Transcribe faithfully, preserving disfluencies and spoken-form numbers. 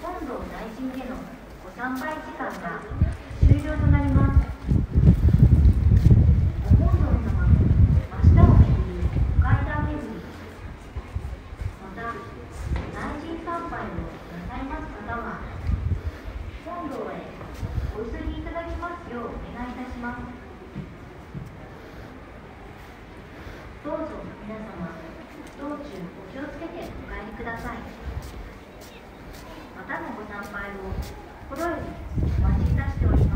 本堂内陣でのご参拝時間が終了となります。ご本尊様の真下を巡る階段巡り、また内陣参拝をなさいます方は、本堂へお急ぎいただきますようお願いいたします。どうぞ皆様、道中お気をつけてお帰りください。またのご参拝を心よりお待ちいたしております。